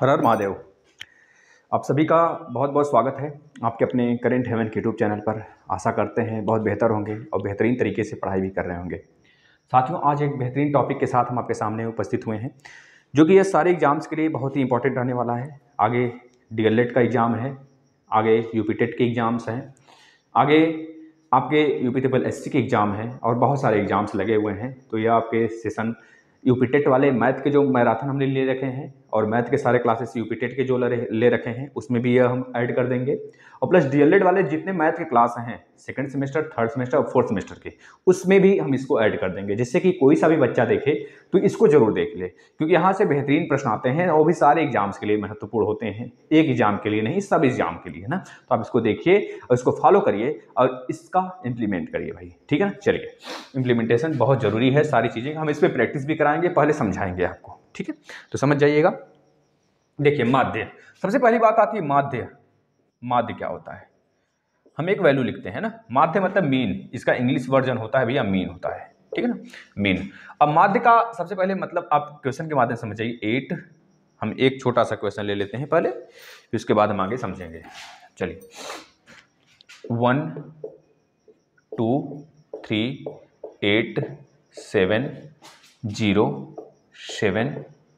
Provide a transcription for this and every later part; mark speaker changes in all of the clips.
Speaker 1: हर हर महादेव। आप सभी का बहुत बहुत स्वागत है आपके अपने करेंट हेवन के यूट्यूब चैनल पर। आशा करते हैं बहुत बेहतर होंगे और बेहतरीन तरीके से पढ़ाई भी कर रहे होंगे। साथियों, आज एक बेहतरीन टॉपिक के साथ हम आपके सामने उपस्थित हुए हैं, जो कि ये सारे एग्जाम्स के लिए बहुत ही इंपॉर्टेंट रहने वाला है। आगे डीएलएड का एग्ज़ाम है, आगे यूपी टेट के एग्ज़ाम्स हैं, आगे आपके यूपी ट्रिपल एससी के एग्ज़ाम हैं और बहुत सारे एग्ज़ाम्स लगे हुए हैं। तो ये आपके सेशन यूपी टेट वाले मैथ के जो मैराथन हमने ले रखे हैं और मैथ के सारे क्लासेस यूपी टेट के जो ले रखे हैं उसमें भी यह हम ऐड कर देंगे। और प्लस डीएलएड वाले जितने मैथ के क्लास हैं सेकंड सेमेस्टर, थर्ड सेमेस्टर और फोर्थ सेमेस्टर के, उसमें भी हम इसको ऐड कर देंगे, जिससे कि कोई सा भी बच्चा देखे तो इसको जरूर देख ले, क्योंकि यहाँ से बेहतरीन प्रश्न आते हैं और भी सारे एग्जाम्स के लिए महत्वपूर्ण होते हैं, एक एग्जाम के लिए नहीं, सब एग्जाम के लिए ना। तो आप इसको देखिए और इसको फॉलो करिए और इसका इम्प्लीमेंट करिए भाई, ठीक है ना। चलिए, इम्प्लीमेंटेशन बहुत जरूरी है, सारी चीज़ें हम इस पर प्रैक्टिस भी कराएंगे, पहले समझाएंगे आपको, ठीक है। तो समझ जाइएगा। देखिए, माध्य, सबसे पहली बात आती है माध्य। माध्य क्या होता है? हम एक वैल्यू लिखते हैं ना, माध्य मतलब मीन, इसका इंग्लिश वर्जन होता है भैया मीन होता है, ठीक है ना, मीन। अब माध्य का सबसे पहले मतलब आप क्वेश्चन के माध्यम से समझ जाइए। 8, हम एक छोटा सा क्वेश्चन ले लेते हैं पहले, फिर उसके बाद हम आगे समझेंगे। चलिए, 1 2 3 8 7 0 7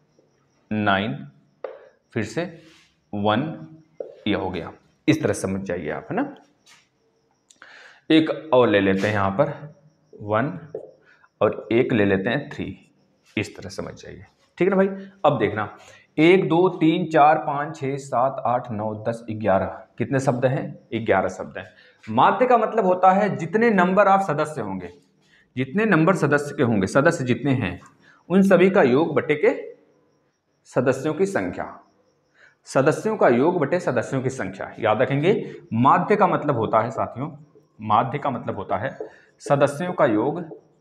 Speaker 1: 9, फिर से 1, यह हो गया। इस तरह समझ जाइए आप, है ना। एक और ले लेते हैं यहाँ पर 1 और एक ले लेते हैं 3, इस तरह समझ जाइए, ठीक है ना भाई। अब देखना, 1 2 3 4 5 6 7 8 9 10 11, कितने शब्द हैं? 11 शब्द हैं। माध्य का मतलब होता है जितने नंबर आप सदस्य होंगे, जितने नंबर सदस्य के होंगे, सदस्य जितने हैं उन सभी का योग बटे के सदस्यों की संख्या, सदस्यों का योग बटे सदस्यों की संख्या, याद रखेंगे। माध्य का मतलब होता है साथियों, माध्य का मतलब होता है सदस्यों का योग,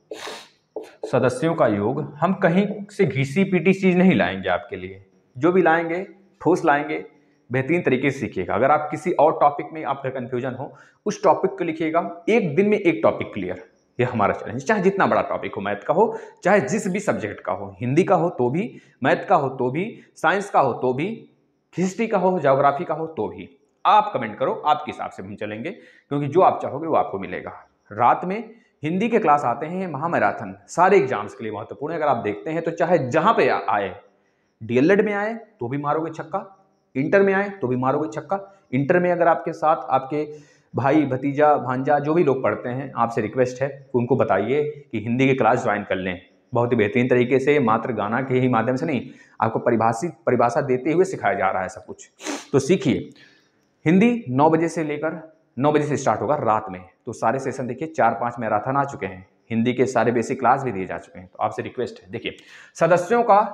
Speaker 1: सदस्यों का योग। हम कहीं से घिसी पीटी चीज नहीं लाएंगे आपके लिए, जो भी लाएंगे ठोस लाएंगे, बेहतरीन तरीके से सीखिएगा। अगर आप किसी और टॉपिक में आपका कंफ्यूजन हो, उस टॉपिक को लिखिएगा, एक दिन में एक टॉपिक क्लियर, ये हमारा चैलेंज। चाहे जितना बड़ा टॉपिक हो, मैथ का हो चाहे जिस भी सब्जेक्ट का हो, हिंदी का हो तो भी, मैथ का हो तो भी, साइंस का हो तो भी, हिस्ट्री का हो, ज्योग्राफी का हो तो भी, आप कमेंट करो, आपके हिसाब से हम चलेंगे, क्योंकि जो आप चाहोगे वो आपको मिलेगा। रात में हिंदी के क्लास आते हैं महामैराथन, सारे एग्जाम्स के लिए महत्वपूर्ण है। अगर आप देखते हैं तो चाहे जहां पे आए, डीएलएड में आए तो भी मारोगे छक्का, इंटर में आए तो भी मारोगे छक्का। इंटर में अगर आपके साथ आपके भाई भतीजा भांजा जो भी लोग पढ़ते हैं, आपसे रिक्वेस्ट है कि उनको बताइए कि हिंदी की क्लास ज्वाइन कर लें। बहुत ही बेहतरीन तरीके से, मात्र गाना के ही माध्यम से नहीं, आपको परिभाषा देते हुए सिखाया जा रहा है सब कुछ। तो सीखिए। हिंदी 9 बजे से लेकर 9 बजे से स्टार्ट होगा रात में, तो सारे सेशन देखिए, 4-5 मैराथन आ चुके हैं, हिंदी के सारे बेसिक क्लास भी दिए जा चुके हैं। तो आपसे रिक्वेस्ट है, देखिए, सदस्यों का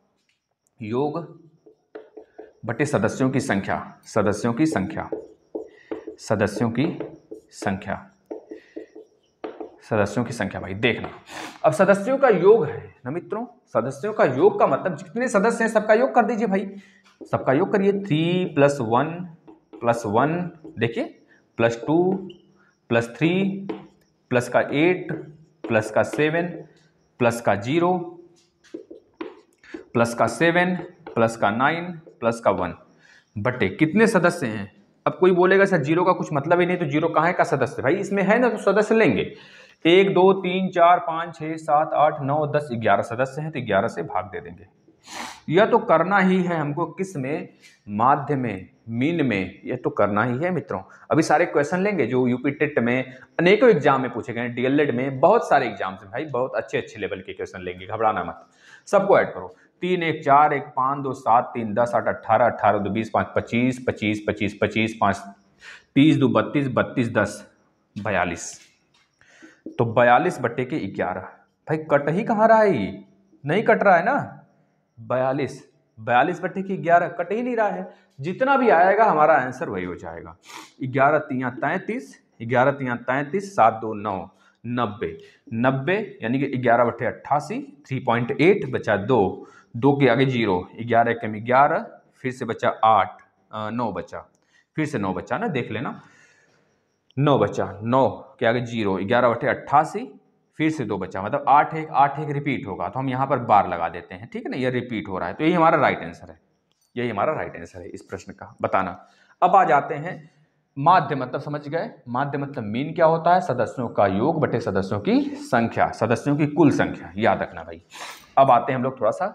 Speaker 1: योग बटे सदस्यों की संख्या, सदस्यों की संख्या, सदस्यों की संख्या, सदस्यों की संख्या भाई देखना। अब सदस्यों का योग है ना मित्रों, सदस्यों का योग का मतलब जितने सदस्य हैं सबका योग कर दीजिए भाई, सबका योग करिए। 3 + 1 देखिए, +2 +3 प्लस का 8 प्लस का 7 प्लस का 0 प्लस का 7 प्लस का 9 प्लस का 1 बटे कितने सदस्य हैं। अब कोई बोलेगा सर जीरो का कुछ मतलब ही नहीं, तो जीरो कहाँ का सदस्य? भाई इसमें है ना, तो सदस्य लेंगे। 1 2 3 4 5 6 7 8 9 10 11 सदस्य हैं, तो 11 से भाग दे देंगे। यह तो करना ही है हमको, किस में? माध्य में, मीन में, यह तो करना ही है मित्रों। अभी सारे क्वेश्चन लेंगे जो यूपी टेट में अनेकों एग्जाम में पूछे गए, डीएलएड में बहुत सारे एग्जाम्स हैं भाई, बहुत अच्छे अच्छे लेवल के क्वेश्चन लेंगे, घबराना मत। सबको ऐड करो। 3 1 4 1 5 2 7 3 10 8 18 18 2 20 5 25 25 25 25 5 30 2 32 32 10 42, तो 42 बटे के 11। भाई कट ही कहाँ रहा है? नहीं कट रहा है ना। 42 बटे के 11 कट ही नहीं रहा है। जितना भी आएगा हमारा आंसर वही हो जाएगा। 11 3 33, 11 3 33, 7 2 9 90 यानी कि 11 बटे 88, 3.8 बचा 2 के आगे 0, 11 कम 11, फिर से बचा 8, 9 बचा, फिर से 9 बचा ना, देख लेना, 9 बचा, 9 के आगे 0, 11 बटे 88, फिर से 2 बचा, मतलब 8 1 रिपीट होगा, तो हम यहाँ पर बार लगा देते हैं, ठीक है ना, ये रिपीट हो रहा है, तो यही हमारा राइट आंसर है। यही हमारा राइट आंसर है इस प्रश्न का, बताना। अब आ जाते हैं माध्य मतलब, समझ गए। माध्य मतलब मीन क्या होता है, सदस्यों का योग बटे सदस्यों की संख्या, सदस्यों की कुल संख्या, याद रखना भाई। अब आते हैं हम लोग थोड़ा सा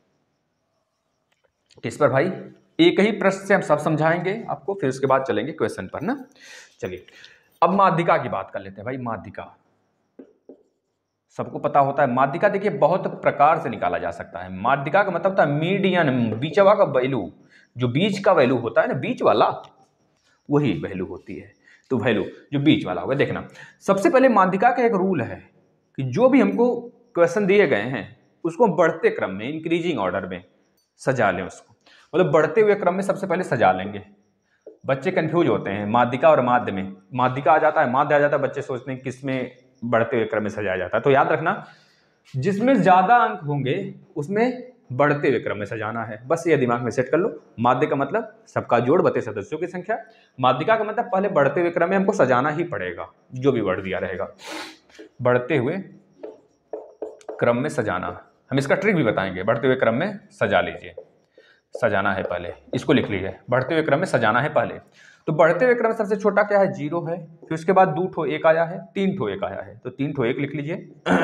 Speaker 1: किस पर भाई, एक ही प्रश्न से हम सब समझाएंगे आपको, फिर उसके बाद चलेंगे क्वेश्चन पर ना। चलिए अब माध्यिका की बात कर लेते हैं भाई। माध्यिका सबको पता होता है, माध्यिका देखिए बहुत प्रकार से निकाला जा सकता है। माध्यिका का मतलब होता है मीडियन, बीचवा का वैल्यू, जो बीच का वैल्यू होता है ना, बीच वाला, वही वैल्यू होती है। तो वैल्यू जो बीच वाला होगा, देखना सबसे पहले माध्यिका का एक रूल है कि जो भी हमको क्वेश्चन दिए गए हैं उसको बढ़ते क्रम में, इंक्रीजिंग ऑर्डर में सजा लें उसको, मतलब बढ़ते हुए क्रम में सबसे पहले सजा लेंगे। बच्चे कंफ्यूज होते हैं माध्यिका और माध्य में, माध्यिका आ जाता है माध्य आ जाता है, बच्चे सोचते हैं किस में बढ़ते हुए क्रम में सजाया जाता है। तो याद रखना जिसमें ज्यादा अंक होंगे उसमें बढ़ते हुए क्रम में सजाना है, बस ये दिमाग में सेट कर लो। माध्य का मतलब सबका जोड़ बटे सदस्यों की संख्या, माध्यिका का मतलब पहले बढ़ते हुए क्रम में हमको सजाना ही पड़ेगा, जो भी वर्ड दिया रहेगा बढ़ते हुए क्रम में सजाना। हम इसका ट्रिक भी बताएंगे, बढ़ते हुए क्रम में सजा लीजिए, सजाना है पहले, इसको लिख लीजिए, बढ़ते हुए क्रम में सजाना है पहले। तो बढ़ते हुए क्रम में सबसे छोटा क्या है, 0 है, फिर उसके बाद 2 ठो 1 आया है, 3 ठो 1 आया है, तो 3 ठो 1 लिख लीजिए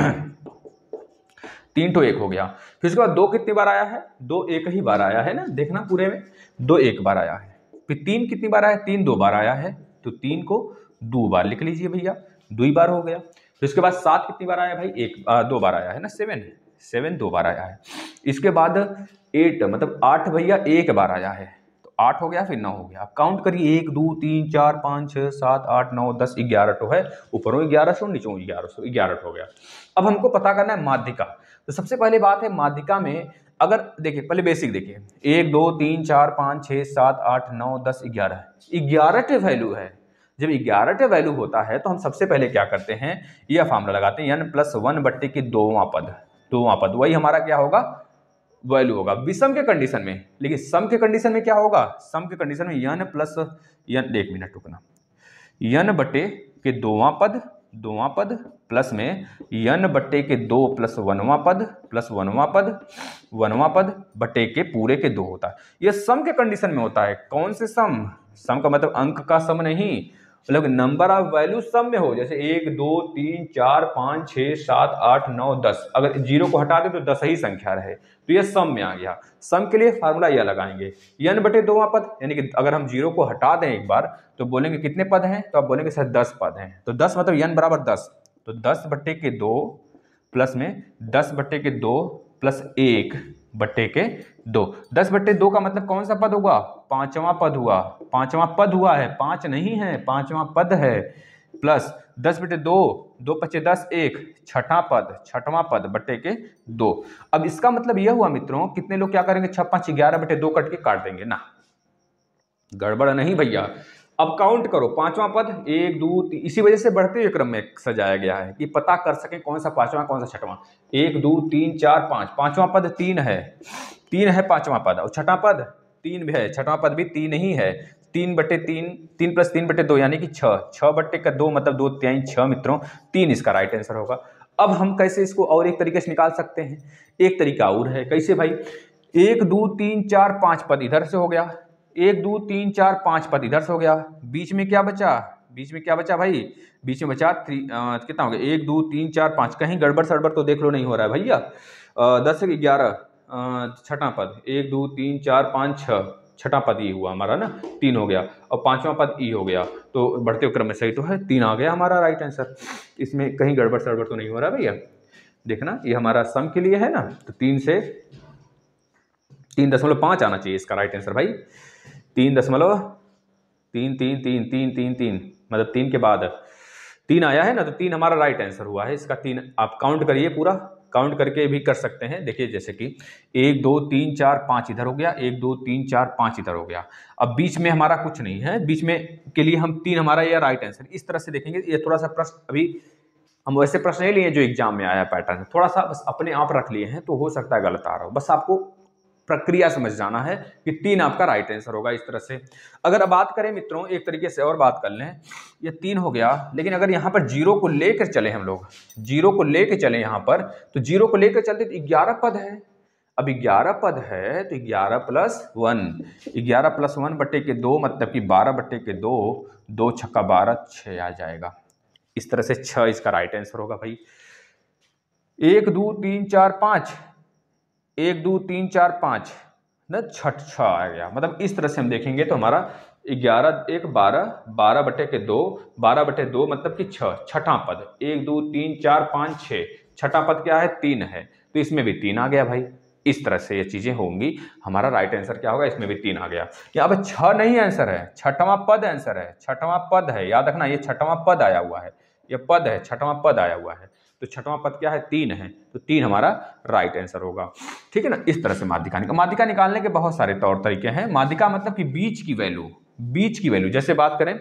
Speaker 1: 3 ठो 1 हो गया। फिर उसके बाद 2 कितनी बार आया है, 2 एक ही बार आया है ना, देखना पूरे में 2 एक बार आया है। फिर 3 कितनी बार आया है, 3 2 बार आया है, तो 3 को 2 बार लिख लीजिए भैया, 2 बार हो गया। फिर उसके बाद 7 कितनी बार आया भाई, 2 बार आया है ना, 7 2 बार आया है। इसके बाद 8 मतलब 8 भैया 1 बार आया है, तो 8 हो गया, फिर 9 हो गया। आप काउंट करिए 1 2 3 4 5 6 7 8 9 10 11 तो है, ऊपरों 1100 नीचों 1100, 11 हो गया। अब हमको पता करना है माध्यिका। तो सबसे पहले बात है माध्यिका में, अगर देखिए पहले बेसिक देखिए 1 2 3 4 5 6 7 8 9 10 11, 11 वैल्यू है। जब 11 वैल्यू होता है तो हम सबसे पहले क्या करते हैं, यह फॉर्मूला लगाते हैं n+1 बट्टे की दोवां पद, वही हमारा क्या होगा, वैल्यू होगा विषम के कंडीशन में। लेकिन सम के कंडीशन में क्या होगा, सम के कंडीशन में n प्लस n, एक मिनट रुकना, n बटे के दोवां पद प्लस में n बट्टे के 2 प्लस वनवां पद बटे के पूरे के 2 होता है। यह सम के कंडीशन में होता है। कौन से सम, सम का मतलब अंक का सम नहीं, मतलब नंबर ऑफ वैल्यू सम में हो, जैसे 1 2 3 4 5 6 7 8 9 10, अगर 0 को हटा दे तो 10 ही संख्या रहे, तो ये सम में आ गया। सम के लिए फार्मूला यह लगाएंगे n बटे दोवां पद, यानी कि अगर हम 0 को हटा दें एक बार तो बोलेंगे कितने पद हैं, तो आप बोलेंगे सर 10 पद हैं, तो 10 मतलब n बराबर 10, तो 10 बटे के 2 प्लस में 10 बटे के 2 प्लस 1 बटे के 2, 10 बटे 2 का मतलब कौन सा पद होगा, पांचवा पद हुआ, पांचवा पद हुआ है, 5 नहीं है, पांचवा पद है, प्लस 10 बटे 2, 2 पचे 10 1, छठवां पद बटे के 2। अब इसका मतलब यह हुआ मित्रों, कितने लोग क्या करेंगे, 6 5 11 बटे 2 कट के काट देंगे ना, गड़बड़ नहीं भैया। अब काउंट करो, पांचवां पद 1 2 3, इसी वजह से बढ़ते हुए क्रम में सजाया गया है कि पता कर सके कौन सा पांचवा कौन सा छठवां। 1 2 3 4 5, पांचवां पद 3 है पांचवां पद, और छठा पद 3 भी है, छठवां पद भी 3 ही है। 3 बटे 3, 3 प्लस 3 बटे 2 यानी कि 6, 6 बटे का 2 मतलब 2 3 6 मित्रों, 3 इसका राइट आंसर होगा। अब हम कैसे इसको और एक तरीके से निकाल सकते हैं, एक तरीका और है, कैसे भाई, 1 2 3 4 5 पद इधर से हो गया, 1 2 3 4 5 पद इधर से हो गया, बीच में क्या बचा, भाई, बीच में बचा कितना हो गया, 1 2 3 4 5, कहीं गड़बड़ सड़बड़ तो देख लो नहीं हो रहा है भैया, 10 से 11, छठा पद 1 2 3 4 5 6, छठा पद ई हुआ हमारा ना, 3 हो गया, और पांचवा पद ई हो गया, तो बढ़ते हुए क्रम में सही तो है, 3 आ गया हमारा राइट आंसर। इसमें कहीं गड़बड़ सड़बड़ तो नहीं हो रहा भैया, देखना ये हमारा सम के लिए है ना, तो 3 से 3.5 आना चाहिए इसका राइट आंसर भाई, 3.3 मतलब 3 के बाद 3 आया है ना, तो 3 हमारा राइट आंसर हुआ है इसका। 3 आप काउंट करिए, पूरा काउंट करके भी कर सकते हैं। देखिए जैसे कि 1 2 3 4 5 इधर हो गया, 1 2 3 4 5 इधर हो गया, अब बीच में हमारा कुछ नहीं है, बीच में के लिए हम 3 हमारा यह राइट आंसर, इस तरह से देखेंगे। ये थोड़ा सा प्रश्न, अभी हम वैसे प्रश्न नहीं लिए जो एग्जाम में आया पैटर्न, थोड़ा सा बस अपने आप रख लिए हैं, तो हो सकता है गलत आ रहा हो, बस आपको प्रक्रिया समझ जाना है कि 3 आपका राइट आंसर होगा इस तरह से। अगर अब बात करें मित्रों, एक तरीके से और बात कर लें, ये 3 हो गया, लेकिन अगर यहाँ पर 0 को लेकर चले हम लोग, 0 को लेकर चले यहाँ पर, तो 0 को लेकर चलते तो 11 पद है। अब 11 पद है तो 11 प्लस 1, 11 प्लस 1 बटे के 2 मतलब कि 12 बटे के 2, 2 छक्का 12, 6 आ जाएगा। इस तरह से 6 इसका राइट आंसर होगा भाई। 1 2 3 4 5, 1 2 3 4 5 ना, 6 आ गया। मतलब इस तरह से हम देखेंगे तो हमारा 11 1 12, 12 बटे के 2, 12 बटे 2 मतलब कि 6, छठा पद 1 2 3 4 5 6, छठा पद क्या है 3 है, तो इसमें भी 3 आ गया भाई। इस तरह से ये चीजें होंगी। हमारा राइट आंसर क्या होगा, इसमें भी 3 आ गया। यहाँ पे 6 नहीं आंसर है, छठवां पद आंसर है, छठवां पद है, याद रखना ये छठवां पद आया हुआ है, ये पद है, छठवां पद आया हुआ है, तो छठवां पद क्या है 3 है, तो 3 हमारा राइट आंसर होगा। ठीक है ना। इस तरह से माध्यिका निकालने के बहुत सारे तौर तरीके हैं। माध्यिका मतलब कि बीच की वैल्यू, बीच की वैल्यू जैसे बात करें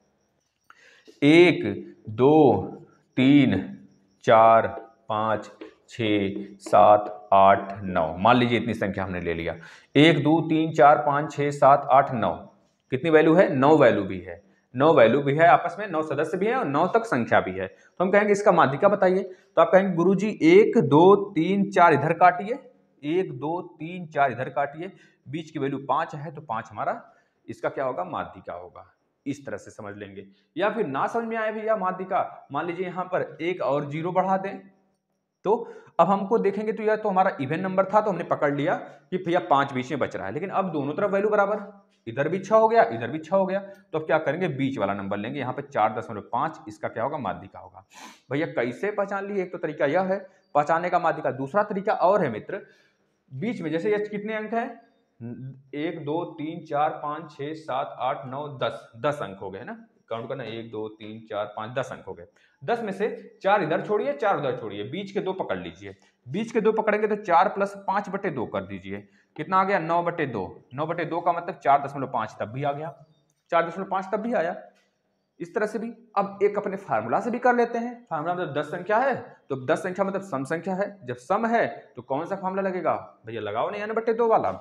Speaker 1: 1 2 3 4 5 6 7 8 9, मान लीजिए इतनी संख्या हमने ले लिया। 1 2 3 4 5 6 7 8 9, कितनी वैल्यू है, 9 वैल्यू भी है, 9 वैल्यू भी है, आपस में 9 सदस्य भी है और 9 तक संख्या भी है। तो हम कहेंगे इसका माध्यिका बताइए, तो आप कहेंगे गुरुजी 1 2 3 4 इधर काटिए, 1 2 3 4 इधर काटिए, बीच की वैल्यू 5 है तो 5 हमारा इसका क्या होगा, माध्यिका होगा। इस तरह से समझ लेंगे। या फिर ना समझ में आए भैया माध्यिका, मान लीजिए यहां पर एक और जीरो बढ़ा दें, तो अब हमको देखेंगे तो यह तो हमारा इवन नंबर था, तो हमने पकड़ लिया कि भैया 5 बीच में बच रहा है, लेकिन अब दोनों तरफ वैल्यू बराबर, इधर भी 6 हो गया, इधर भी 6 हो गया, तो अब क्या करेंगे, बीच वाला नंबर लेंगे, यहाँ पे 4.5, इसका क्या होगा, माध्यिका होगा। भैया कैसे पहचान लिए, एक तो तरीका यह है पहचानने का माध्यिका, दूसरा तरीका और है मित्र, बीच में जैसे ये कितने अंक है, 1 2 3 4 5 6 7 8 9 10, 10 अंक हो गए ना, काउंट करना 1 2 3 4 5 10 अंक हो गए। 10 में से 4 इधर छोड़िए, 4 उधर छोड़िए, बीच के 2 पकड़ लीजिए, बीच के 2 पकड़ेंगे तो 4 प्लस 5 बटे 2 कर दीजिए, कितना आ गया, 9 बटे 2, 9 बटे 2 का मतलब 4.5 तब भी आ गया, 4.5 तब भी आया। इस तरह से भी अब एक अपने फार्मूला से भी कर लेते हैं। फार्मूला मतलब 10 संख्या है तो 10 संख्या मतलब सम संख्या है, जब सम है तो कौन सा फार्मूला लगेगा, भैया लगाओ ना n बटे 2 वाला,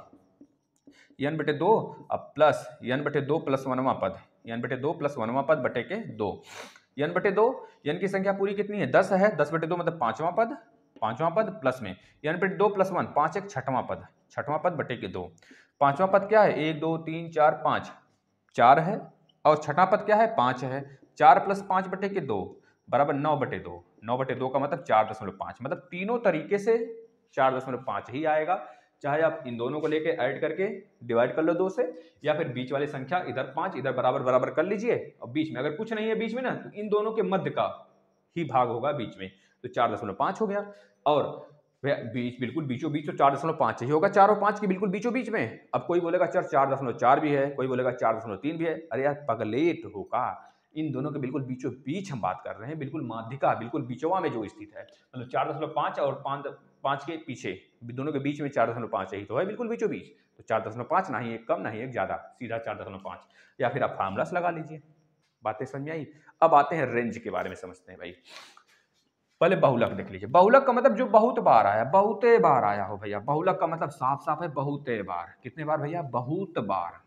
Speaker 1: n बटे 2 अब प्लस n बटे 2 प्लस 1वां पद, n बटे 2 प्लस 1वां पद बटे के 2, n बटे 2, n की संख्या पूरी कितनी है, 10 है, 10 बटे 2 मतलब 5वां पद, 5वां पद प्लस में n बटे 2 प्लस 1, 5 एक छठवां पद, छठवां पद बटे के 2, 5वां पद क्या है, 1 2 3 4 5, 4 है, और छठा पद क्या है, 5 है, 4 प्लस 5 बटे के 2 बराबर 9 बटे 2, 9 बटे 2 का मतलब 4.5, मतलब तीनों तरीके से 4.5 ही आएगा, चाहे आप इन दोनों को लेके ऐड करके डिवाइड कर लो 2 से, या फिर बीच वाली संख्या इधर 5 इधर बराबर बराबर कर लीजिए, और बीच में अगर कुछ नहीं है बीच में ना, तो इन दोनों के मध्य का ही भाग होगा बीच में, तो 4.5 हो गया। और बीच बिल्कुल बीचों बीच तो 4.5 ही होगा, 4 और 5 की बिल्कुल बीचों बीच में। अब कोई बोलेगा 4.4 भी है, कोई बोलेगा 4.3 भी है, अरे यार पगलेट होगा, इन दोनों के बिल्कुल बीचों बीच हम बात कर रहे हैं, बिल्कुल माध्यिका बिल्कुल बीचवा में जो स्थित है, मतलब 4.5 और 5 के पीछे दोनों के बीच में 4.5 ही तो है, बिल्कुल बीचों बीच, तो 4.5 ना ही एक कम ना ही एक ज्यादा, सीधा 4.5, या फिर आप फार्मूलास लगा लीजिए। बातें समझ में आई। अब आते हैं रेंज के बारे में समझते हैं भाई। पहले बहुलक देख लीजिए, बहुलक का मतलब जो बहुत बार आया, बहुते बार आया हो भैया, बहुलक का मतलब साफ साफ है बहुते बार, कितने बार भैया, बहुत बार,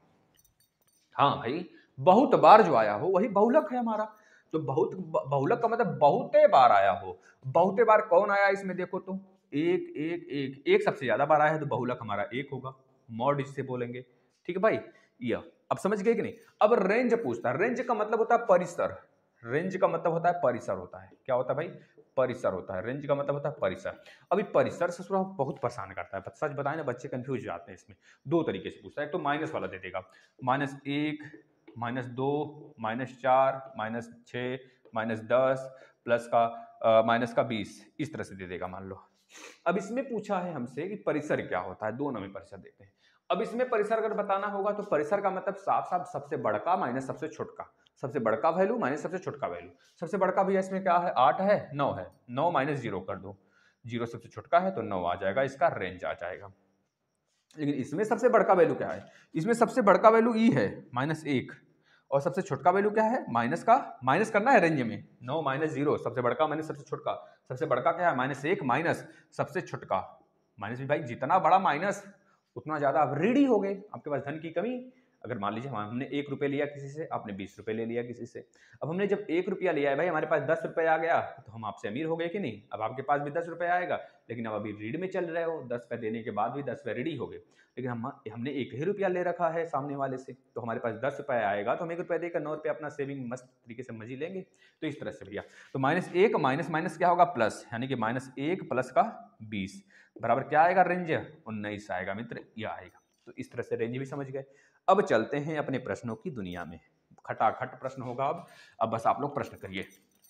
Speaker 1: हाँ भाई बहुत बार जो आया हो वही बहुलक है हमारा। तो बहुलक का मतलब बहुते बार आया हो, बहुते बार कौन आया इसमें देखो तो, एक एक एक एक सबसे ज्यादा बार आया है तो बहुलक हमारा एक होगा, मॉड इससे बोलेंगे। ठीक है भाई, यह अब समझ गए कि नहीं। अब रेंज पूछता है, रेंज का मतलब होता है परिसर, रेंज का मतलब होता है परिसर होता है, क्या होता है भाई, परिसर होता है, रेंज का मतलब होता है परिसर। अभी परिसर से थोड़ा बहुत परेशान करता है, सच बताएं ना बच्चे कंफ्यूज जाते हैं इसमें। दो तरीके से पूछता है, एक तो माइनस वाला दे देगा, -1 -2 -4 -6 -10 प्लस का -20, इस तरह से दे देगा मान लो। अब इसमें पूछा है हमसे कि परिसर क्या होता है, दोनों में परिसर देते हैं। अब इसमें परिसर अगर बताना होगा तो परिसर का मतलब साफ साफ सबसे बड़का माइनस सबसे छोटका, सबसे बड़का वैल्यू माइनस सबसे छोटका वैल्यू। सबसे बड़का भैया इसमें क्या है, 8 है, 9 है, 9 माइनस 0 कर दो, 0 सबसे छोटका है तो 9 आ जाएगा, इसका रेंज आ जाएगा। लेकिन इसमें सबसे बड़का वैल्यू क्या है, इसमें सबसे बड़का वैल्यू ई है -1, और सबसे छोटका वैल्यू क्या है, माइनस का, माइनस करना है रेंज में, 9 -0 सबसे बड़का माइनस सबसे छोटका, सबसे बड़का क्या है -1 माइनस सबसे छोटका, माइनस भी भाई जितना बड़ा माइनस उतना ज्यादा आप ऋणी हो गए, आपके पास धन की कमी अगर मान लीजिए हमने 1 रुपये लिया किसी से, आपने 20 रुपये ले लिया किसी से। अब हमने जब 1 रुपया लिया है भाई, हमारे पास 10 रुपये आ गया, तो हम आपसे अमीर हो गए कि नहीं? अब आपके पास भी 10 रुपये आएगा, लेकिन अब अभी रीड में चल रहे हो, 10 रुपये देने के बाद भी 10 रुपये रेडी हो गए। लेकिन हमने 1 ही रुपया ले रखा है सामने वाले से, तो हमारे पास 10 रुपये आएगा, तो हम 1 रुपया देकर 9 रुपये अपना सेविंग मस्त तरीके से मजी लेंगे। तो इस तरह से भैया, तो -1 माइनस माइनस क्या होगा? प्लस, यानी कि -1 प्लस का 20 बराबर क्या आएगा? रेंज 19 आएगा मित्र, यह आएगा। तो इस तरह से रेंज भी समझ गए। अब चलते हैं अपने प्रश्नों की दुनिया में। खटाखट प्रश्न होगा अब बस आप लोग प्रश्न करिए,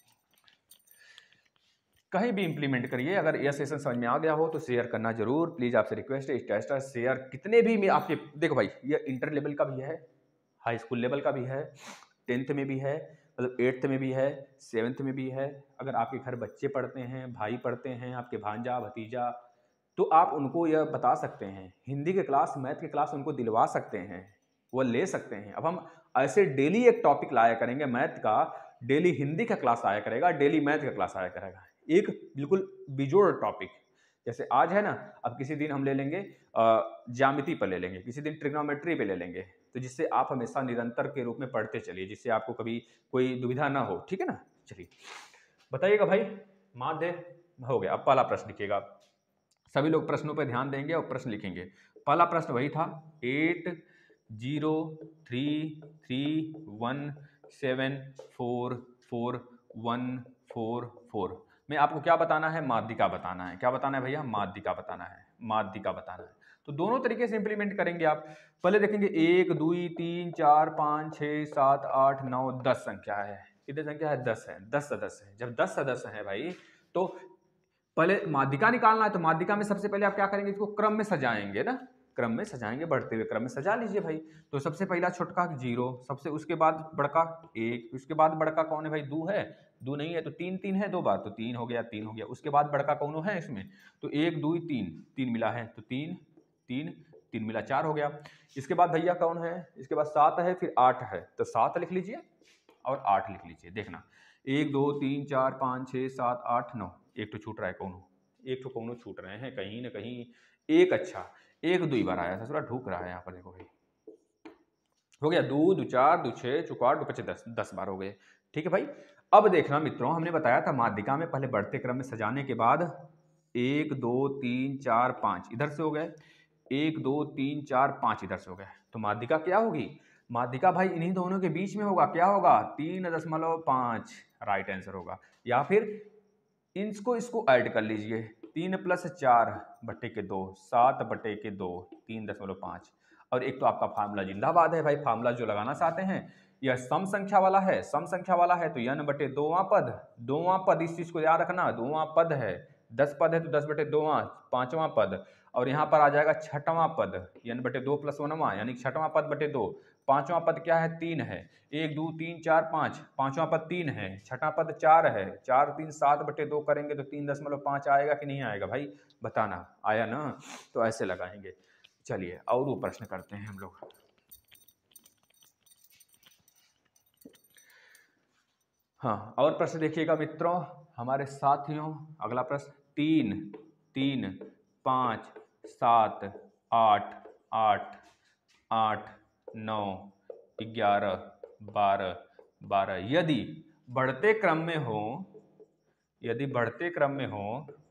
Speaker 1: कहीं भी इंप्लीमेंट करिए। अगर यह सेशन समझ में आ गया हो तो शेयर करना जरूर, प्लीज आपसे रिक्वेस्ट है। टेस्ट शेयर कितने भी में आपके, देखो भाई ये इंटर लेवल का भी है, हाई स्कूल लेवल का भी है, 10th में भी है, मतलब 8th में भी है, 7th में भी है। अगर आपके घर बच्चे पढ़ते हैं, भाई पढ़ते हैं, आपके भांजा भतीजा, तो आप उनको यह बता सकते हैं। हिंदी के क्लास, मैथ के क्लास उनको दिलवा सकते हैं, वो ले सकते हैं। अब हम ऐसे डेली एक टॉपिक लाया करेंगे मैथ का, डेली हिंदी का क्लास आया करेगा, डेली मैथ का क्लास आया करेगा, एक बिल्कुल बिजोड़ टॉपिक। जैसे आज है ना, अब किसी दिन हम ले लेंगे ज्यामिति पर ले लेंगे, किसी दिन ट्रिग्नोमेट्री पे ले लेंगे, तो जिससे आप हमेशा निरंतर के रूप में पढ़ते चलिए, जिससे आपको कभी कोई दुविधा ना हो। ठीक है ना? चलिए बताइएगा भाई। माध्य हो गया। अब पहला प्रश्न लिखिएगा, सभी लोग प्रश्नों पर ध्यान देंगे और प्रश्न लिखेंगे। पहला प्रश्न वही था, 80331744144 में आपको क्या बताना है? माध्यिका बताना है। क्या बताना है भैया? माध्यिका बताना है, माध्यिका बताना है। तो दोनों तरीके से इंप्लीमेंट करेंगे आप। पहले देखेंगे 1 2 3 4 5 6 7 8 9 10 संख्या है। कितनी संख्या है? 10 है, 10 सदस्य है। जब 10 सदस्य है भाई, तो पहले माध्यिका निकालना है। तो माध्यिका में सबसे पहले आप क्या करेंगे? इसको क्रम में सजाएंगे ना, क्रम में सजाएंगे, बढ़ते हुए क्रम में सजा लीजिए भाई। तो सबसे पहला छोटका 0, सबसे उसके बाद बड़का 1, उसके बाद बड़का कौन है भाई? 2 है, 2 नहीं है तो 3 3 है 2 बार, तो 3 हो गया, 3 हो गया। उसके बाद बड़का कौन है इसमें? तो 1 2 3, 3 मिला है, तो 3 3 3 मिला 4 हो गया। इसके बाद भैया कौन है? इसके बाद 7 है, फिर 8 है, तो 7 लिख लीजिए और 8 लिख लीजिए। देखना 1 2 3 4 5 6 7 8 9, एक तो छूट रहा है कौन? एक तो कौन छूट रहे हैं कहीं ना कहीं, एक। अच्छा, एक 2 बार आया था, थोड़ा ढूक रहा है यहाँ पर, देखो भाई। हो गया 2 2 4 2 6 चौका 2 5 10, 10 बार हो गए। ठीक है भाई। अब देखना मित्रों, हमने बताया था माध्यिका में पहले बढ़ते क्रम में सजाने के बाद 1 2 3 4 5 इधर से हो गए, 1 2 3 4 5 इधर से हो गए। तो माध्यिका क्या होगी? माध्यिका भाई इन्हीं दोनों के बीच में होगा। क्या होगा? 3.5 राइट आंसर होगा। या फिर इसको ऐड कर लीजिए, 3 + 4 बटे के 2, 7 बटे के 2, 3.5। और एक तो आपका फार्मूला जिंदाबाद है भाई। फार्मूला जो लगाना चाहते हैं, यह सम संख्या वाला है, सम संख्या वाला है, तो n बटे 2वां पद, 2वां पद, इस चीज को याद रखना, 2वां पद है। 10 पद है तो 10 बटे 2वां, 5वां पद। और यहाँ पर आ जाएगा 6वां पद, n बटे 2 + 1वां, यानी 6वां पद बटे 2। 5वां पद क्या है? 3 है। 1 2 3 4 5, 5वां पद 3 है, 6वां पद 4 है। 4 3 7 बटे 2 करेंगे तो 3.5 आएगा कि नहीं आएगा भाई? बताना। आया ना? तो ऐसे लगाएंगे। चलिए और वो प्रश्न करते हैं हम लोग। हाँ, और प्रश्न देखिएगा मित्रों हमारे साथियों। अगला प्रश्न 3 3 5 7 8 8 8 9 11 12 12 यदि बढ़ते क्रम में हो, यदि बढ़ते क्रम में हो,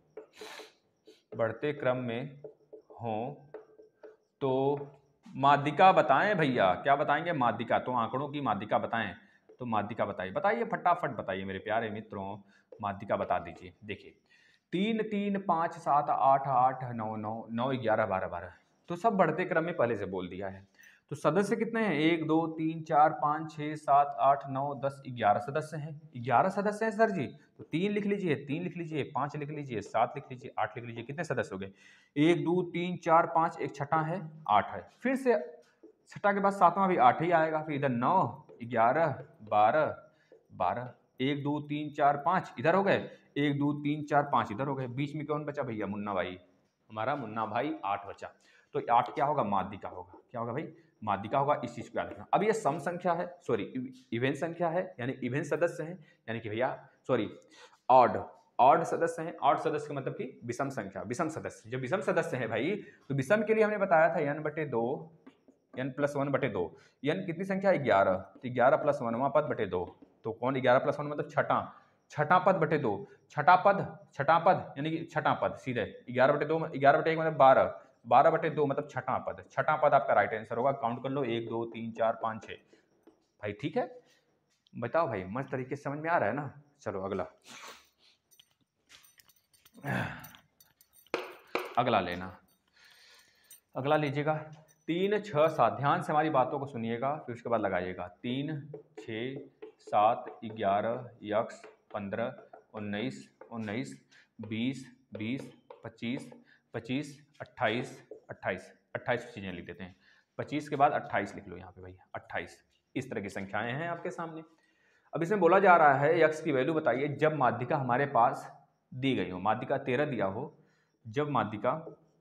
Speaker 1: बढ़ते क्रम में हो तो माध्यिका बताएं भैया। क्या बताएंगे? माध्यिका। तो आंकड़ों की माध्यिका बताएं। तो माध्यिका बताइए, बताइए फटाफट बताइए मेरे प्यारे मित्रों, माध्यिका बता दीजिए। देखिए 3 3 5 7 8 8 9 9 9 11 12 12, तो सब बढ़ते क्रम में पहले से बोल दिया है। तो सदस्य कितने हैं? 1 2 3 4 5 6 7 8 9 10 11 सदस्य हैं। 11 सदस्य हैं सर जी। तो 3 लिख लीजिए, 3 लिख लीजिए, 5 लिख लीजिए, 7 लिख लीजिए, 8 लिख लीजिए। कितने सदस्य हो गए? 1 2 3 4 5, एक छठा है 8 है, फिर से छठा के बाद 7वां भी 8 ही आएगा। फिर इधर 9 11 12 12, 1 2 3 4 5 इधर हो गए, 1 2 3 4 5 इधर हो गए। बीच में कौन बचा भैया? मुन्ना भाई, हमारा मुन्ना भाई 8 बचा। तो 8 क्या होगा? माध्यिका होगा। क्या होगा भाई? माध्यिका होगा। इस चीज को याद रखना। अब ये सम संख्या है, सॉरी इवेंट संख्या है, यानी इवेंट सदस्य है, यानी कि भैया सॉरी ऑड, ऑड सदस्य हैं। ऑड सदस्य का मतलब कि विषम संख्या, विषम सदस्य। जो विषम सदस्य है भाई, तो विषम के लिए हमने बताया था n/2 n+1/2। n कितनी संख्या है? 11। तो 11 + 1वां पद बटे 2। तो कौन 11 + 1 मतलब छठा पद बटे 2। छठा पद यानी कि छठा पद सीधे 11/2 11/1 मतलब 12 12/2 मतलब छठा पद आपका राइट आंसर होगा। काउंट कर लो 1 2 3 4 5 6 भाई। ठीक है, बताओ भाई, मस्त तरीके से समझ में आ रहा है ना? चलो अगला लेना, अगला लीजिएगा 3 6 7। ध्यान से हमारी बातों को सुनिएगा, फिर उसके बाद लगाइएगा। 3 6 7 11 यक्स 15 19 19 20 20 25 25 28 28 28 चीजें लिख देते हैं। 25 के बाद 28 लिख लो यहाँ पे भैया, 28। इस तरह की संख्याएं हैं आपके सामने। अब इसमें बोला जा रहा है यक्स की वैल्यू बताइए जब माध्यिका हमारे पास दी गई हो। माध्यिका 13 दिया हो, जब माध्यिका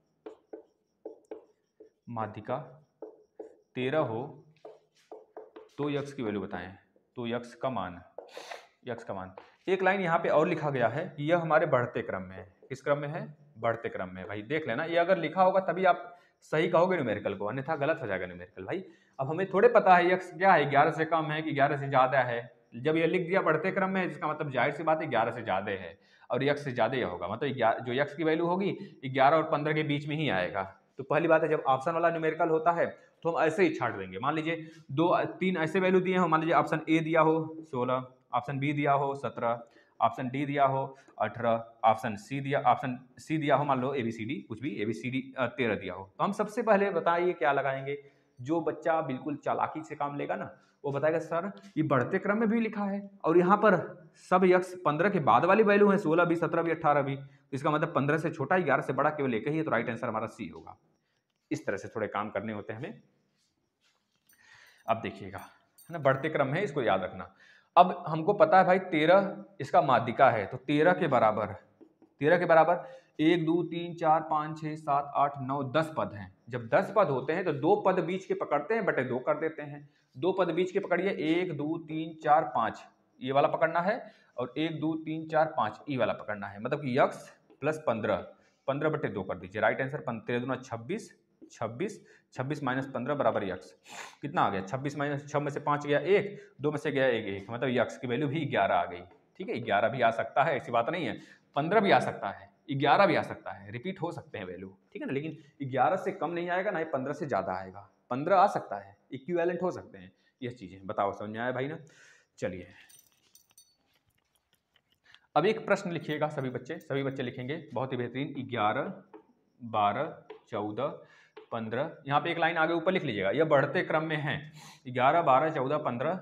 Speaker 1: 13 हो तो यक्स की वैल्यू बताएं। तो यक्स का मान एक लाइन यहाँ पे और लिखा गया है कि यह हमारे बढ़ते क्रम में है। किस क्रम में है? बढ़ते क्रम में। भाई देख लेना, ये अगर लिखा होगा तभी आप सही कहोगे न्यूमेरिकल को, अन्यथा गलत हो जाएगा न्यूमेरिकल। भाई अब हमें थोड़े पता है यक्स क्या है, 11 से कम है कि 11 से ज्यादा है। जब ये लिख दिया बढ़ते क्रम में, जिसका मतलब जाहिर सी बात है 11 से ज्यादा है और यक्स से ज्यादा होगा। मतलब जो यक्स की वैल्यू होगी 11 और 15 के बीच में ही आएगा। तो पहली बात है, जब ऑप्शन वाला न्यूमेरिकल होता है तो हम ऐसे ही छाट देंगे। मान लीजिए 2 3 ऐसे वैल्यू दिए हो, मान लीजिए ऑप्शन ए दिया हो 16, ऑप्शन बी दिया हो 17, ऑप्शन डी दिया हो 18, ऑप्शन सी दिया हो मान लो ABCD कुछ भी ABCD 13 दिया हो। तो हम सबसे पहले बताइए क्या लगाएंगे। जो बच्चा बिल्कुल चालाकी से काम लेगा ना, वो बताएगा सर ये बढ़ते क्रम में भी लिखा है और यहाँ पर सब यक्स 15 के बाद वाली वैल्यू है, 16 भी 17 भी 18 भी। इसका मतलब 15 से छोटा 11 से बड़ा केवल एक ही है, तो राइट आंसर हमारा सी होगा। इस तरह से थोड़े काम करने होते हैं हमें। अब देखिएगा, है ना, बढ़ते क्रम में, इसको याद रखना। अब हमको पता है भाई 13 इसका माध्यिका है, तो 13 के बराबर 1 2 3 4 5 6 7 8 9 10 पद हैं। जब 10 पद होते हैं तो 2 पद बीच के पकड़ते हैं, बटे 2 कर देते हैं। 2 पद बीच के पकड़िए, 1 2 3 4 5 ये वाला पकड़ना है और 1 2 3 4 5 ये वाला पकड़ना है। मतलब कि यक्स प्लस 15 बटे 2 कर दीजिए। राइट आंसर 13 दूना 26 26 26 माइनस 15 बराबर यक्स। कितना आ गया? 26 माइनस 6 में से 5 गया 1, 2 में से गया 1, मतलब यक्स की वैल्यू भी 11 आ गई। ठीक है, 11 भी आ सकता है, ऐसी बात नहीं है। 15 भी आ सकता है, 11 भी आ सकता है, रिपीट हो सकते हैं वैल्यू। ठीक है ना, लेकिन 11 से कम नहीं आएगा, ना ही 15 से ज्यादा आएगा। 15 आ सकता है, इक्विवेलेंट हो सकते हैं ये चीजें। बताओ समझ में आया भाई ना? चलिए अब एक प्रश्न लिखिएगा सभी बच्चे लिखेंगे, बहुत ही बेहतरीन। 11 12 14 15, यहाँ पे एक लाइन आगे ऊपर लिख लीजिएगा, यह बढ़ते क्रम में है। 11 12 14 15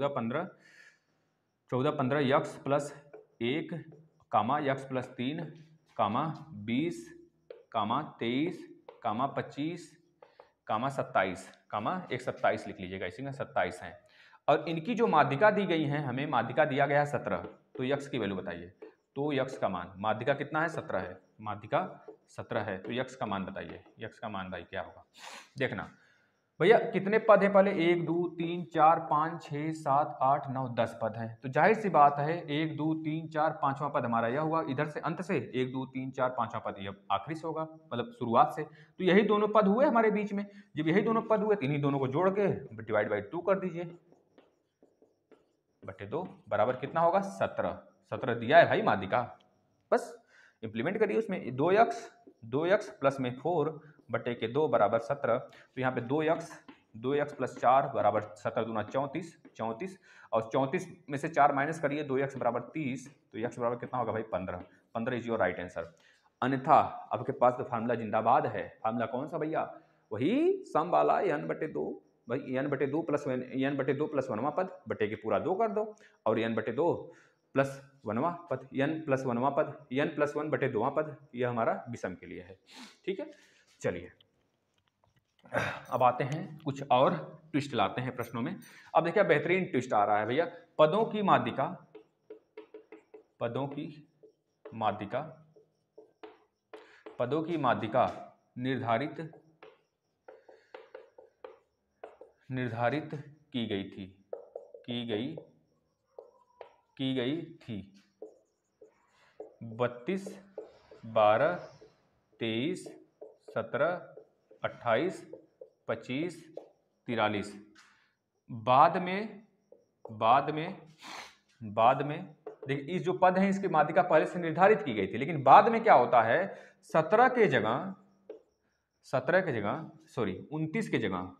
Speaker 1: 14 15 x plus 1 comma x plus 3 comma 20 comma 23 comma 25 comma 27 comma एक 27 लिख लीजिएगा, इसी में 27 है। और इनकी जो माध्यिका दी गई है, हमें माध्यिका दिया गया है 17, तो यक्स की वैल्यू बताइए। तो यक्स का मान, माध्यिका कितना है? 17 है, माध्यिका 17 है, तो यक्स का मान बताइए। यक्स का मान भाई क्या होगा? देखना भैया कितने पद है पहले, 1 2 3 4 5 6 7 8 9 10 पद है। तो जाहिर सी बात है 1 2 3 4 5वां पद हमारा यह हुआ, इधर से अंत से 1 2 3 4 5वां पद यह आखिरी से होगा, मतलब शुरुआत से। तो यही दोनों पद हुए हमारे बीच में। जब यही दोनों पद हुए तो इन्हीं दोनों को जोड़ के डिवाइड बाई 2 कर दीजिए, बटे 2 बराबर कितना होगा? 17। 17 दिया है भाई माध्यिका, बस इंप्लीमेंट करिए उसमें। 2x प्लस में 4 बटे के 2 बराबर 17। तो यहाँ पे 2x प्लस 4 बराबर 17 दूना 34 और 34 में से 4 माइनस करिए, 2x बराबर 30। तो x बराबर कितना होगा भाई? 15 इज योर राइट आंसर। अन्यथा आपके पास तो फार्मूला जिंदाबाद है। फार्मूला कौन सा भैया? वही सम वाला n/2 भाई, n/2 प्लस 1वां पद बटे के पूरा 2 कर दो, और n/2 प्लस 1वां पद, n प्लस 1वां पद, n प्लस 1 बटे 2वां पद, यह हमारा विषम के लिए है। ठीक है, चलिए अब आते हैं कुछ और ट्विस्ट लाते हैं प्रश्नों में। अब देखिए बेहतरीन ट्विस्ट आ रहा है भैया। पदों की माध्यिका निर्धारित की गई थी 32 12 23 17 28 25 43। बाद में बाद में बाद में देखिए इस जो पद है इसकी माध्यिका पहले से निर्धारित की गई थी, लेकिन बाद में क्या होता है 17 के जगह 29 के जगह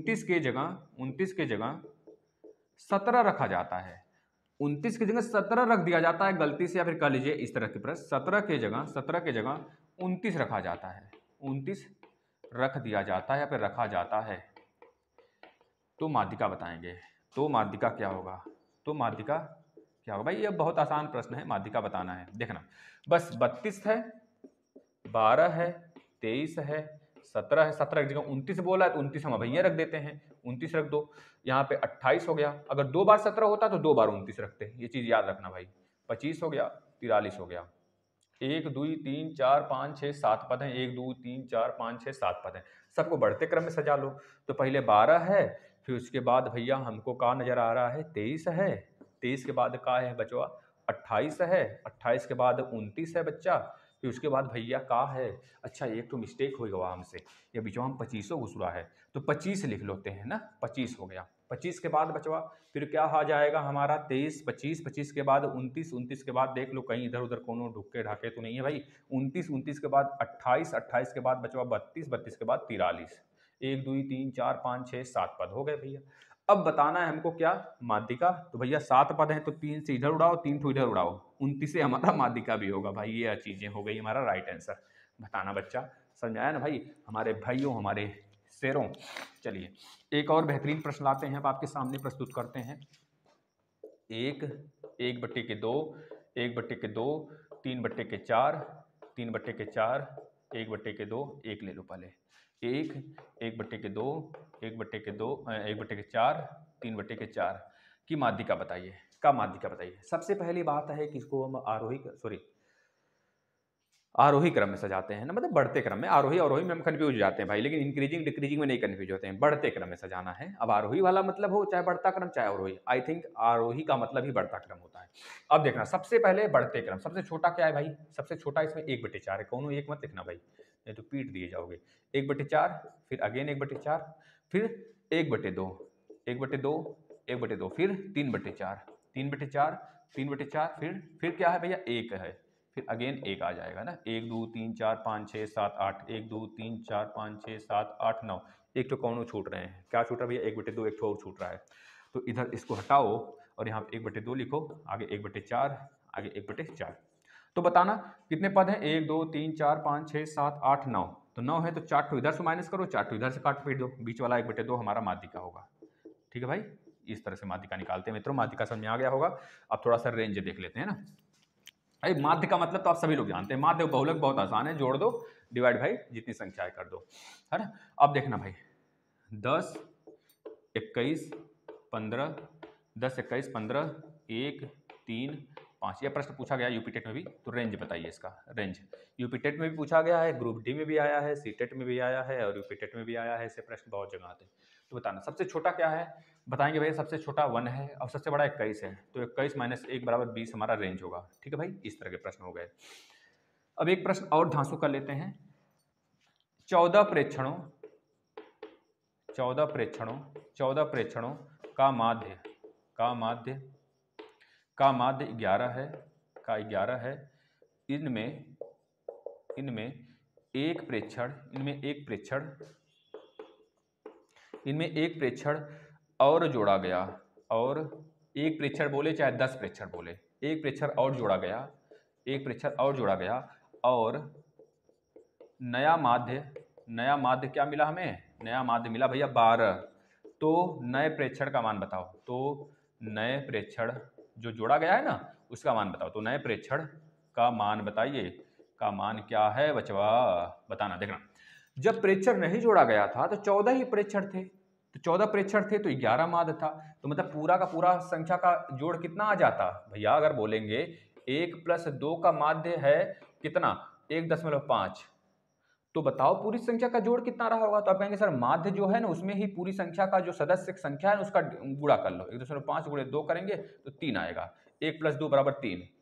Speaker 1: 17 रखा जाता है। 29 की जगह 17 रख दिया जाता है गलती से, या फिर कह लीजिए इस तरह के प्रश्न 17 के जगह 29 रखा जाता है, 29 रख दिया जाता है या फिर रखा जाता है, तो माध्यिका बताएंगे। तो माध्यिका क्या होगा? भाई ये बहुत आसान प्रश्न है, माध्यिका बताना है। देखना बस 32 है, 12 है, 23 है, 17 है। 17 की जगह 29 बोला है तो 29 हम भैया रख देते हैं, 29 रख दो। यहाँ पे 28 हो गया, अगर 2 बार 17 होता तो 2 बार 29 रखते हैं, ये चीज याद रखना भाई। 25 हो गया, 43 हो गया। 1 2 3 4 5 6 7 पद हैं, 1 2 3 4 5 6 7 पद हैं। सबको बढ़ते क्रम में सजा लो। तो पहले 12 है, फिर उसके बाद भैया हमको का नजर आ रहा है 23 है, 23 के बाद का है बचवा 28 है, 28 के बाद 29 है बच्चा, फिर उसके बाद भैया का है। अच्छा एक तो मिस्टेक हो गया हमसे, ये बिचवा हम 25 घुसरा है तो 25 लिख लेते हैं ना, 25 हो गया। 25 के बाद बचवा फिर क्या आ जाएगा हमारा 23, 25, 25 के बाद 29, 29 के बाद देख लो कहीं इधर उधर कोनो ढुक्के ढाके तो नहीं है भाई। 29, 29 के बाद 28, 28 के बाद बचवा 32, 32 के बाद 43। 1 2 3 4 5 6 7 पद हो गए भैया। अब बताना है हमको क्या? माध्यिका। तो भैया 7 पद हैं तो 3 से इधर उड़ाओ, 3 ठो इधर उड़ाओ, 29 से हमारा माध्यिका भी होगा भाई। ये चीजें हो गई हमारा राइट आंसर। बताना बच्चा, समझ आया ना भाई हमारे भाइयों, हमारे शेरों। चलिए एक और बेहतरीन प्रश्न लाते हैं, अब आपके सामने प्रस्तुत करते हैं। 1/2, 1/2, 3/4, 3/4, 1/2, 1 ले लो पहले। 1/2, 1/2, 1/4, 3/4 की माध्यिका बताइए, का माध्यिका बताइए। सबसे पहली बात है कि इसको हम आरोही क्रम में सजाते हैं ना, मतलब बढ़ते क्रम में। आरोही अवरोही में हम कंफ्यूज हो जाते हैं भाई, लेकिन इंक्रीजिंग डिक्रीजिंग में नहीं कंफ्यूज होते हैं, बढ़ते क्रम में सजाना है। अब आरोही वाला मतलब हो चाहे बढ़ता क्रम चाहे अवरोही, आई थिंक आरोही का मतलब ही बढ़ता क्रम होता है। अब देखना सबसे पहले बढ़ते क्रम, सबसे छोटा क्या है भाई? सबसे छोटा इसमें 1/4 है, कौन एक मत लिखना भाई नहीं तो पीट दिए जाओगे। 1/4, फिर अगेन 1/4, फिर 1/2, 1/2, 1/2, फिर 3/4, 3/4, 3/4, फिर क्या है भैया 1 है, फिर अगेन 1 आ जाएगा ना। 1 2 3 4 5 6 7 8, 1 2 3 4 5 6 7 8 9, एक तो कौन छूट रहे हैं, क्या छूट रहा है भैया 1/2, एक और छूट रहा है। तो इधर इसको हटाओ और यहाँ 1/2 लिखो, आगे 1/4, आगे 1/4। तो बताना कितने पद हैं? 1 2 3 4 5 6 7 8 9, तो 9 है तो 4 ठो इधर से माइनस करो, 4 ठो इधर से काट पीट दो, बीच वाला 1/2 हमारा माध्यिका होगा। ठीक है भाई, इस तरह से माध्यिका निकालते हैं मित्रों। माध्यिका समझ में आ गया होगा। अब थोड़ा सा रेंज देख लेते हैं ना भाई। माध्य का मतलब तो आप सभी लोग जानते हैं, माध्य बहुलक बहुत आसान है, जोड़ दो डिवाइड भाई जितनी संख्याएं कर दो, है ना। अब देखना भाई 10 21 15, 10 21 15, 1 3 5, यह प्रश्न पूछा गया यूपी टेट में भी। तो रेंज बताइए इसका, रेंज यूपी टेट में भी पूछा गया है, ग्रुप डी में भी आया है, सी टेट में भी आया है और यूपी टेट में भी आया है, ऐसे प्रश्न बहुत जगह आते हैं। तो बताना सबसे छोटा क्या है? बताएंगे भैया सबसे छोटा 1 है और सबसे बड़ा 21 है, तो 21 - 1 = 20 हमारा रेंज होगा। ठीक है भाई, इस तरह के प्रश्न हो गए। अब एक प्रश्न और धांसू कर लेते हैं। 14 प्रेक्षणों का माध्य 11 है, का 11 है। इनमें एक प्रेक्षण और जोड़ा गया, और एक प्रेक्षण बोले चाहे 10 प्रेक्षण बोले, एक प्रेक्षण और जोड़ा गया, और नया माध्य क्या मिला हमें? नया माध्य मिला भैया 12। तो नए प्रेक्षण का मान बताओ। तो नए प्रेक्षण जो जोड़ा गया है ना उसका मान बताओ। तो नए प्रेक्षण का मान बताइए, का मान क्या है बचवा? बताना। देखना जब प्रेक्षण नहीं जोड़ा गया था तो 14 ही प्रेक्षण थे, तो 14 प्रेक्षण थे तो 11 माध्य था। तो मतलब पूरा का पूरा संख्या का जोड़ कितना आ जाता भैया? अगर बोलेंगे 1 + 2 का माध्य है कितना? 1.5, तो बताओ पूरी संख्या का जोड़ कितना रहा होगा? तो आप कहेंगे सर माध्य जो है ना उसमें ही पूरी संख्या का जो सदस्य संख्या है उसका गुणा कर लो। 1.5 × 2 करेंगे तो 3 आएगा, 1 + 2 = 3,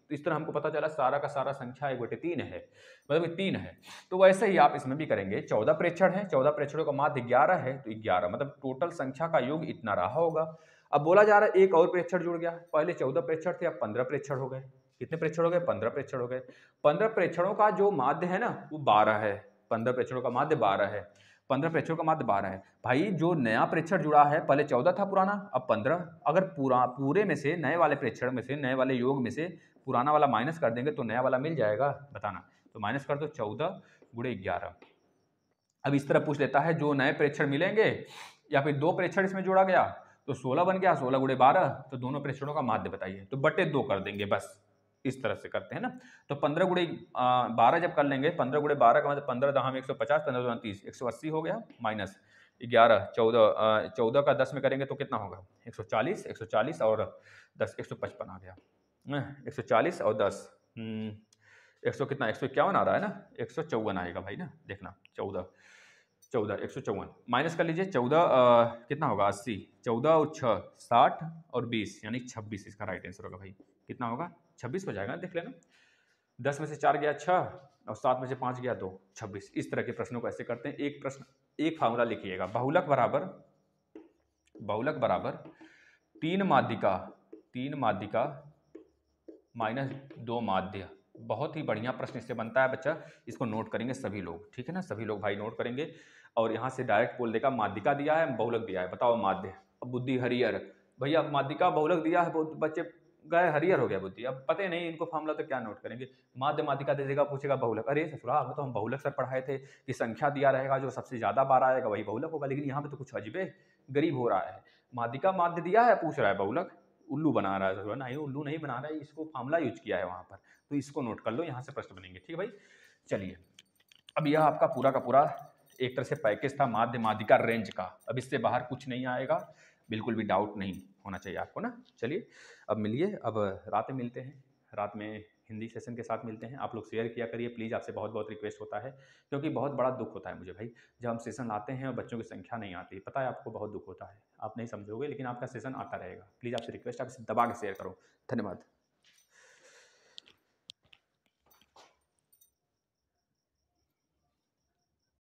Speaker 1: तो इस तरह हमको पता चला सारा का सारा संख्या 1/3 है, मतलब ये 3 है। तो वैसे ही आप इसमें भी करेंगे, 14 प्रेक्षण है, 14 प्रेक्षणों का माध्य 11 है, तो 11 मतलब टोटल संख्या का योग इतना रहा होगा। अब बोला जा रहा है एक और प्रेक्षण जुड़ गया, पहले 14 प्रेक्षण थे, अब 15 प्रेक्षण हो गए। कितने प्रेक्षण हो गए? 15 प्रेक्षण हो गए। 15 प्रेक्षणों का जो माध्य है ना वो 12 है। 15 प्रेक्षणों का माध्य 12 है। 15 प्रेक्षणों का माध्य 12 है। भाई जो नया प्रेक्षण जुड़ा है, पहले 14 था पुराना, अब 15। अगर पूरे में से नए वाले प्रेक्षण में से, नए वाले योग में से पुराना वाला माइनस कर देंगे तो नया वाला मिल जाएगा, बताना। तो माइनस कर दो 14 गुणे 11। अब इस तरह पूछ लेता है जो नए प्रेक्षण मिलेंगे या फिर 2 प्रेक्षण इसमें जोड़ा गया तो 16 बन गया, 16 गुणे 12, तो दोनों प्रेक्षणों का माध्य बताइए, तो बटे 2 कर देंगे, बस इस तरह से करते हैं ना। तो 15 गुणे 12 जब कर लेंगे, 15 गुणे 12 का मतलब 15 दहाम 150, 15 दूना 30, 180 हो गया, माइनस 11, 14, 14 का 10 में करेंगे तो कितना होगा? 140, 140 और 10, 155 आ गया। 140 और 10, 100 कितना, 151 आ रहा है ना, 154 आएगा भाई ना, देखना 14, 154 माइनस कर लीजिए। 14 कितना होगा? 80, 14 और 6 60 और 20 यानी 26 इसका राइट आंसर होगा भाई। कितना होगा? 26 हो जाएगा, देख लेना। 10 में से 4 गया 6 और 7 में से 5 गया तो 26। इस तरह के प्रश्नों को ऐसे करते हैं। एक प्रश्न, एक फार्मूला लिखिएगा, बहुलक बराबर 3 माध्यिका माइनस 2 माध्य। बहुत ही बढ़िया प्रश्न इससे बनता है बच्चा, इसको नोट करेंगे सभी लोग, ठीक है ना, सभी लोग भाई नोट करेंगे। और यहाँ से डायरेक्ट बोल देगा माध्यिका दिया है, बहुलक दिया है, बताओ माध्य। अब बुद्धि हरियर, भैया माध्यिका बहुलक दिया है, बच्चे गए हरियर हो गया बुद्धि, अब पता नहीं इनको फार्मूला तो क्या नोट करेंगे। माध्य माध्यिका दे देगा, पूछेगा बहुलक, अरे ससुरा तो हम बहुलक सर पढ़ाए थे कि संख्या दिया रहेगा, जो सबसे ज्यादा बार आएगा वही बहुलक होगा, लेकिन यहाँ पे तो कुछ अजीबे गरीब हो रहा है। माध्यिका माध्य दिया है, पूछ रहा है बहुलक, उल्लू बना रहा है ससुरा। नहीं उल्लू नहीं बना रहा है, इसको फार्मूला यूज किया है वहां पर, तो इसको नोट कर लो, यहाँ से प्रश्न बनेंगे, ठीक है भाई। चलिए, अब यह आपका पूरा का पूरा एक तरह से पैकेज था माध्य माध्यिका रेंज का। अब इससे बाहर कुछ नहीं आएगा, बिल्कुल भी डाउट नहीं होना चाहिए आपको ना। चलिए अब मिलिए, अब रात में मिलते हैं, रात में हिंदी सेशन के साथ मिलते हैं। आप लोग शेयर किया करिए प्लीज़, आपसे बहुत बहुत रिक्वेस्ट होता है, क्योंकि बहुत बड़ा दुख होता है मुझे भाई, जब हम सेशन लाते हैं और बच्चों की संख्या नहीं आती, पता है आपको बहुत दुख होता है, आप नहीं समझोगे, लेकिन आपका सेशन आता रहेगा। प्लीज़ आपसे रिक्वेस्ट, आप इसे दबा के शेयर करो। धन्यवाद।